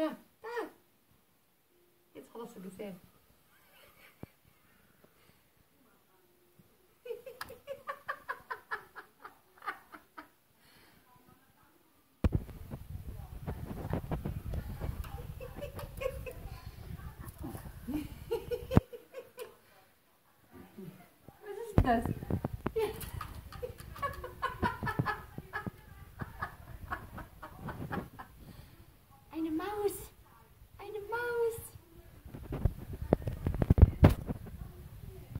da, da. Jetzt hat er sie gesehen. Was ist das?